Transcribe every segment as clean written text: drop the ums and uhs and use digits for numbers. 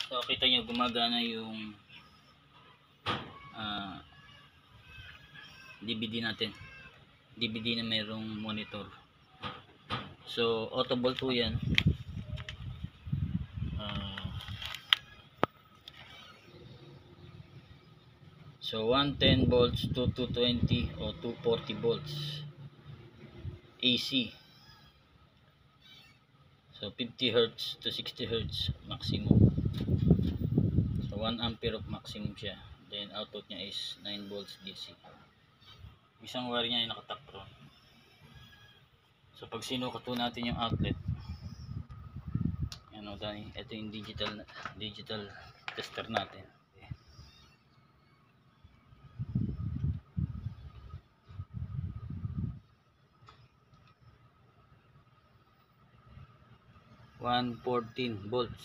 So kita nyo gumagana yung DVD natin, DVD na mayroong monitor. So auto bolt po yan. So 110 volts to 220 o 240 volts AC. So 50 Hz to 60 Hz maximum. So 1 ampere of maximum siya. Then output niya is 9 volts DC. Isang wire niya ay nakatak ron. So pag sinukat po natin yung outlet, ano dahil ito yung digital tester natin. Okay. 114 volts.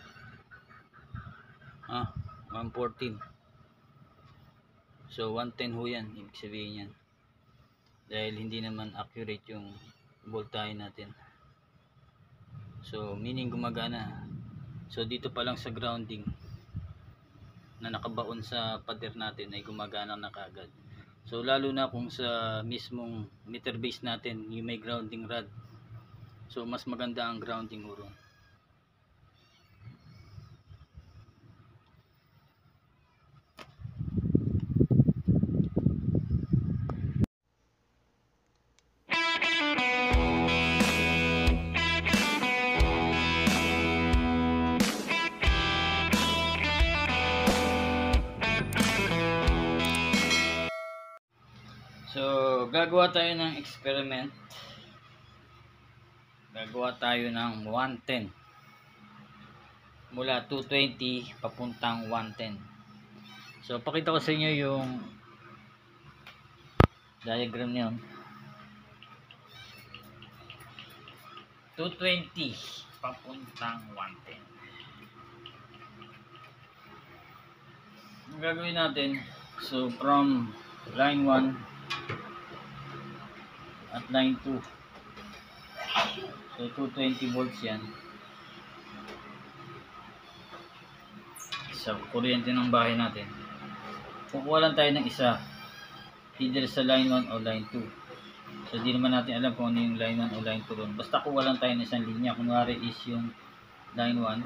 114. So 110 ho yan, ibig sabihin yan. Dahil hindi naman accurate yung voltahe natin. So meaning gumagana. So dito pa lang sa grounding na nakabaon sa pader natin ay gumagana na kaagad. So lalo na kung sa mismong meter base natin yung may grounding rod. So mas maganda ang grounding ho ron. So, gagawa tayo ng experiment. Gagawa tayo ng 110. Mula 220 papuntang 110. So, pakita ko sa inyo yung diagram niyon. 220 papuntang 110. Ang gagawin natin, so from line 1 at line 2, so 220 volts yan sa kuryente ng bahay natin. Kukuha lang tayo ng isa, either sa line 1 o line 2. So di naman natin alam kung ano yung line 1 o line 2 ron. Basta kuha lang tayo ng isang linya. Kunwari is yung line 1,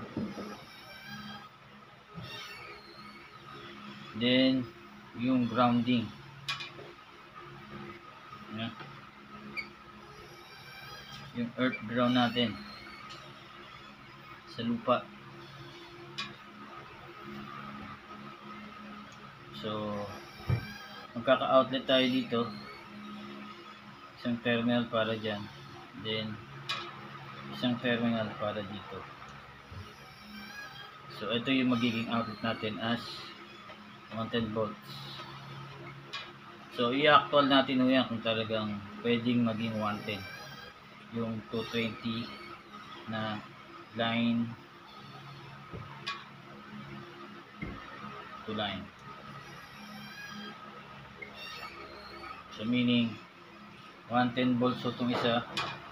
then yung grounding. Yan. Yung earth ground natin sa lupa. So magkaka-outlet tayo dito, isang terminal para dyan, then isang terminal para dito. So ito yung magiging outlet natin as 110 volts. So i-actual natin yan kung talagang pwedeng maging 110 yung 220 na line to line. So meaning 110 volts itong isa,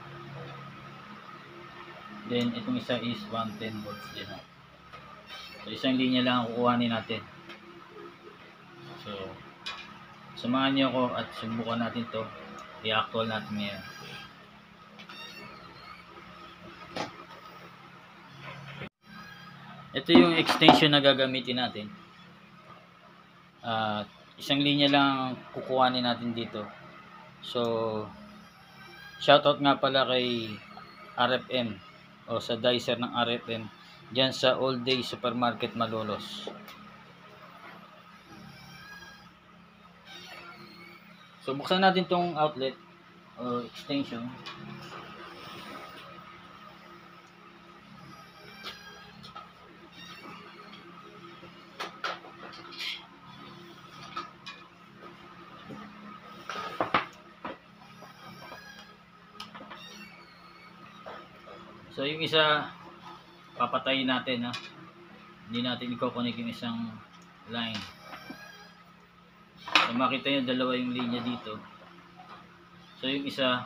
then itong isa is 110 volts din. So isang linya lang ang kukuhanin natin. So samahan niyo ako at subukan natin to, i-actual natin ngayon. Ito yung extension na gagamitin natin. Isang linya lang kukuhanin natin dito. So shoutout nga pala kay RFM o sa dicer ng RFM dyan sa All Day Supermarket Malolos. So buksan natin tong outlet o extension. So yung isa papatayin natin, hindi natin i-connect yung isang line. So makita nyo dalawa yung linya dito. So yung isa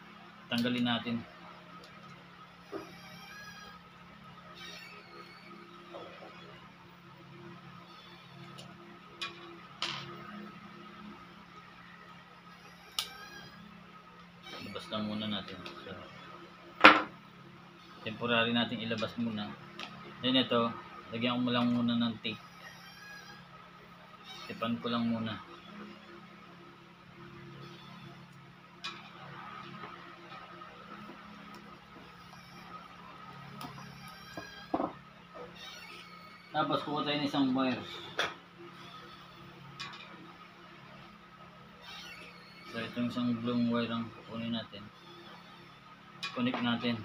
tanggalin natin. Labas lang muna natin. So, temporary natin ilabas muna. Then ito, lagyan ko lang muna ng tape. Tipan ko lang muna. Tapos kuha tayo ng isang wire. So itong isang blue wire ang kukunin natin. Connect natin.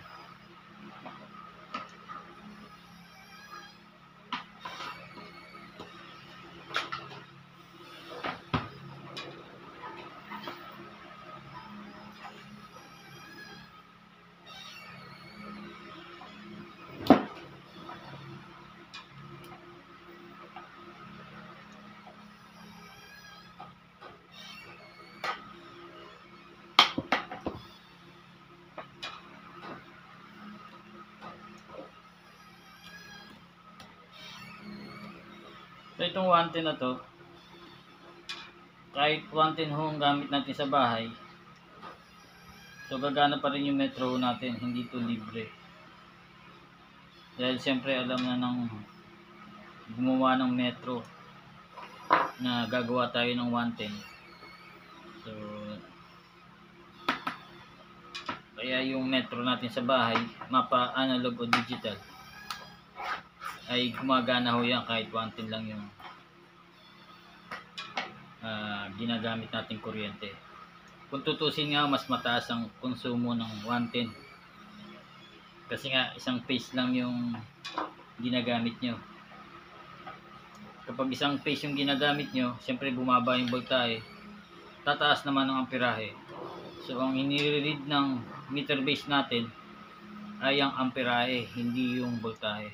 So itong 110 na to, kahit 110 ho ang gamit natin sa bahay, so gagana pa rin yung metro natin, hindi to libre. Dahil siyempre alam na ng gumawa ng metro na gagawa tayo ng 110. So kaya yung metro natin sa bahay, mapa analog o digital, ay gumagana ho yan kahit 110 lang yung ginagamit nating kuryente. Kung tutusin nga, mas mataas ang konsumo ng 110 kasi nga isang phase lang yung ginagamit nyo. Kapag isang phase yung ginagamit nyo, siyempre bumaba yung voltahe, tataas naman ang amperahe. So ang inire-read ng meter base natin ay ang amperahe, hindi yung voltahe.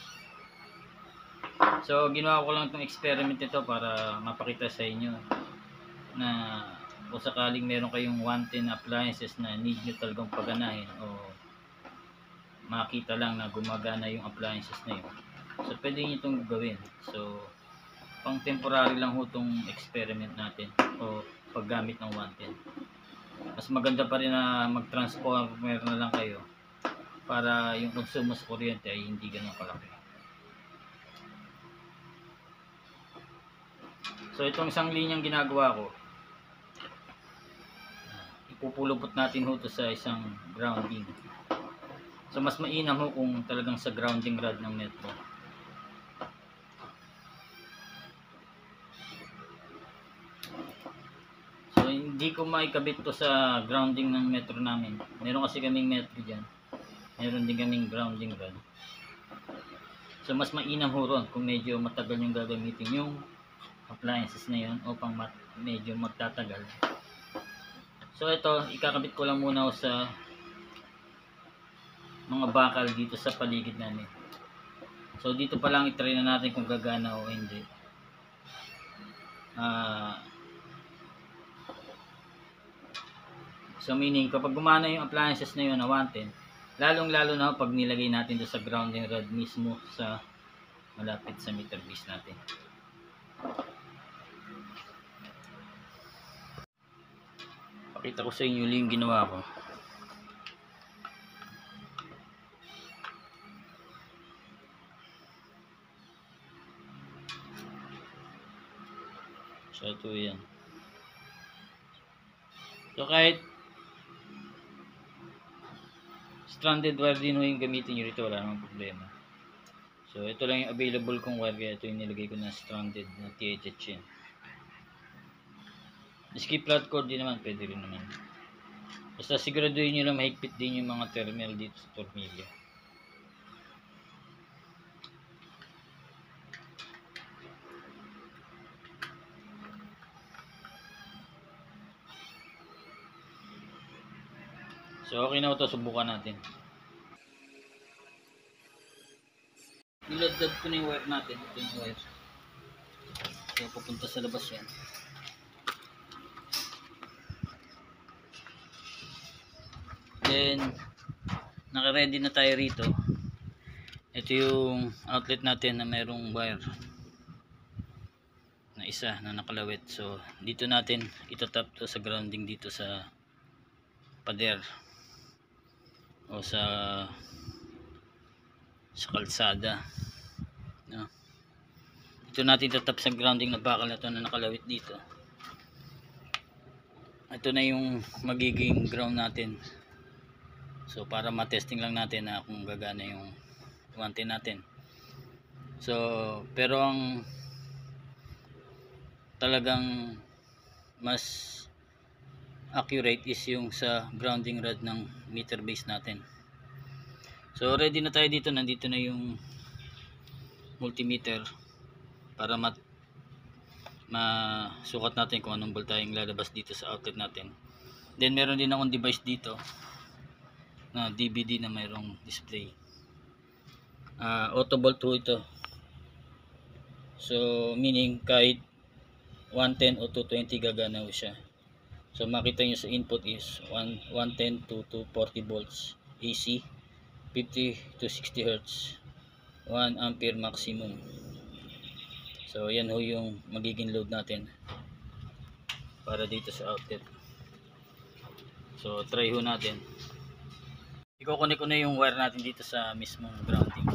So ginawa ko lang itong experiment ito para mapakita sa inyo na kung sakaling meron kayong 110 appliances na need nyo talagang paganahin o makita lang na gumagana yung appliances na yun, so pwede nyo itong gawin. So pang temporary lang ho itong experiment natin o paggamit ng 110. Mas maganda pa rin na mag-transformer na lang kayo para yung konsumo sa kuryente ay hindi ganun kalaki. So itong isang linyang ginagawa ko, ipupulupot natin ho to sa isang grounding. So mas mainam ho kung talagang sa grounding rod ng metro. So hindi ko maikabit to sa grounding ng metro namin. Meron kasi kaming metro dyan. Meron din kaming grounding rod. So mas mainam ho ron kung medyo matagal yung gagamitin yung appliances na yun o pang medyo magtatagal. So ito, ikakabit ko lang muna sa mga bakal dito sa paligid namin. So dito pa lang i-try na natin kung gagana o hindi. So meaning kapag gumana yung appliances na yun na 110, lalong lalo na pag nilagay natin doon sa grounding rod mismo sa malapit sa meter base natin. Pakita ko sa inyo yung ginawa ko. So ito yan. So kahit stranded wire din yung gamitin nyo rito, wala namang problema. So ito lang yung available kong wire, kaya ito yung nilagay ko na stranded na THH yan. Skip flat cord din naman, pwede rin naman. Basta siguraduhin nyo lang mahigpit din yung mga terminal dito sa tornilyo. So okay na ito, subukan natin. Niladad ko na yung wire natin. Ito yung wire. So pupunta sa labas yan. Then naka-ready na tayo rito. Ito yung outlet natin na mayroong wire na isa na nakalawit. So dito natin itatap to sa grounding dito sa pader o sa kalsada, no? Ito natin tatap sa grounding na bakal na ito na nakalawit dito. Ito na yung magiging ground natin. So para matesting lang natin na kung gagana yung 110 natin. So pero ang talagang mas accurate is yung sa grounding rod ng meter base natin. So ready na tayo dito. Nandito na yung multimeter para masukat natin kung anong voltaheng lalabas dito sa outlet natin. Then meron din akong device dito na DVD na mayroong display. Auto volt ito. So meaning kahit 110 o 220 gagana siya. So makita nyo sa input is 110 to 240 volts AC, 50 to 60 Hz, 1 ampere maximum. So yan ho yung magiging load natin para dito sa outlet. So try ho natin. I-connect ko na yung wire natin dito sa mismong grounding.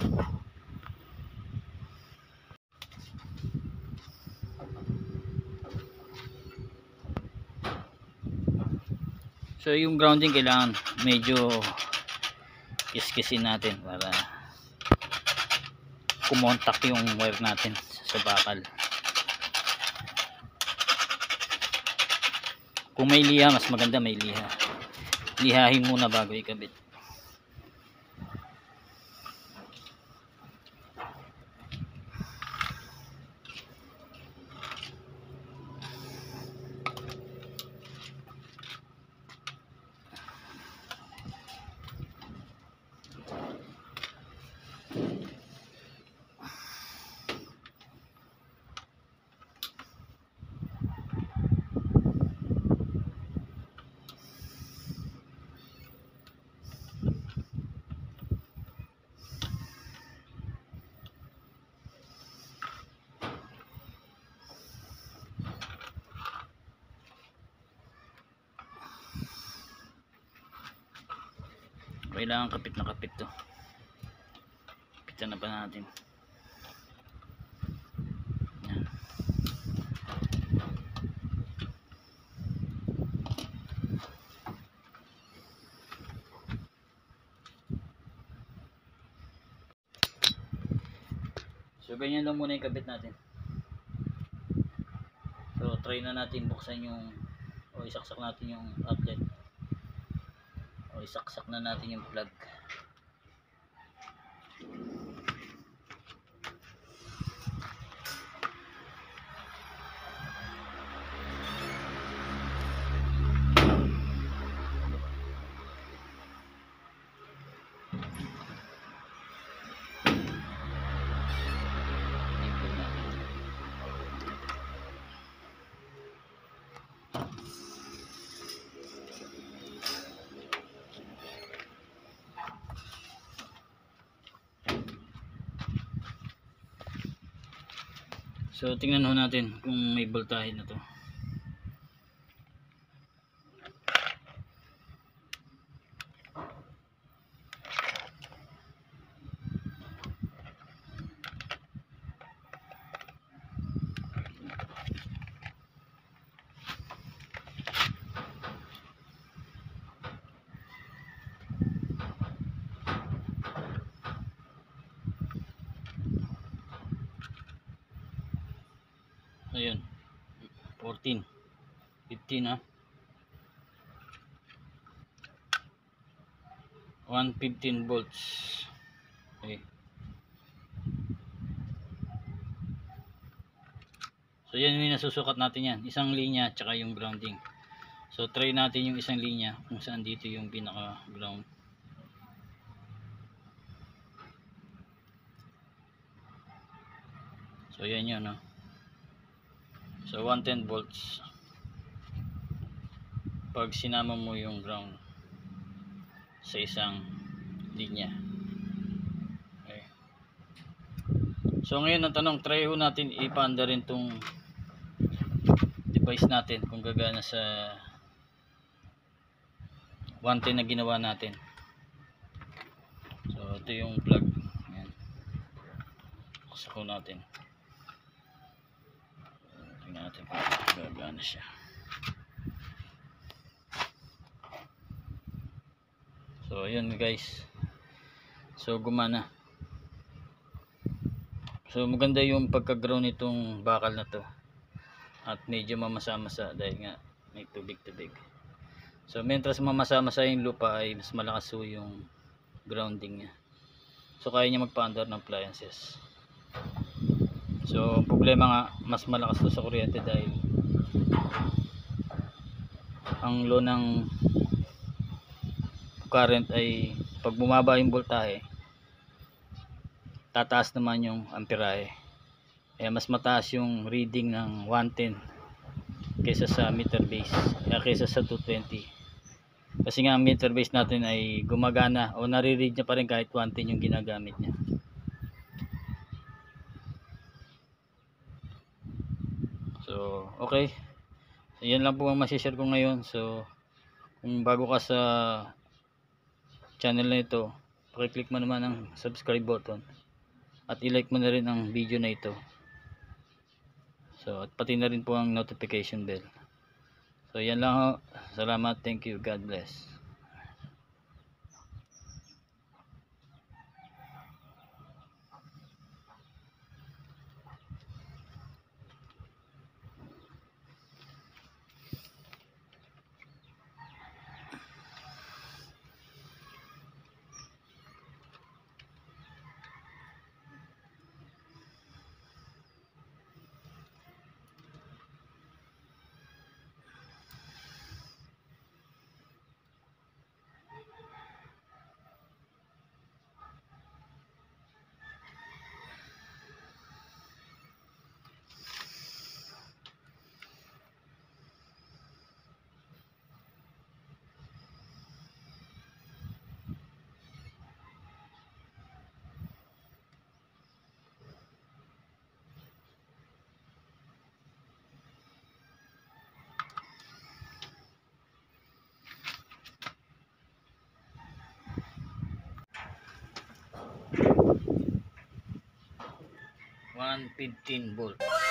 So yung grounding kailangan medyo kiskisin natin para kumontak yung wire natin sa bakal. Kung may liha, mas maganda may liha. Lihahin muna bago ikabit. Kailangan kapit na kapit to. Kapitan na pa natin. Yan. So ganyan lang muna yung kabit natin. So try na natin buksan yung o isaksak natin yung outlet. O isaksak na natin yung plug. So tingnan ho natin kung may voltahe na to. Ayun, 14, 15 ha, 115 volts. Okay. So yan yung nasusukat natin yan, isang linya tsaka yung grounding. So try natin yung isang linya kung saan dito yung pinaka ground. So yan yun, no? So 110 volts pag sinama mo yung ground sa isang linya. Okay. So ngayon ang tanong, try ho natin ipaanda rin tong device natin kung gagana sa 110 na ginawa natin. So ito yung plug. Ayan. Sako natin. Tingnan natin kung gagana siya. So ayun guys. So gumana. So maganda yung pagka-ground nitong bakal na to. At medyo mamasa-masa dahil nga may tubig-tubig. So mentras mamasa-masa yung lupa ay mas malakas po yung grounding niya. So kaya niya magpa-under ng appliances. So problema nga mas malakas to sa kuryente dahil ang low ng current ay pag bumaba yung voltahe tataas naman yung amperahe. Kaya mas mataas yung reading ng 110 kaysa sa meter base, kaysa sa 220. Kasi nga ang meter base natin ay gumagana o nare-read niya pa rin kahit 110 yung ginagamit niya. So okay, so, yan lang po ang masishare ko ngayon. So kung bago ka sa channel na ito, pakiclick mo naman ang subscribe button at i-like mo na rin ang video na ito. So at pati na rin po ang notification bell. So yan lang ho. Salamat, thank you, God bless. $115 volt.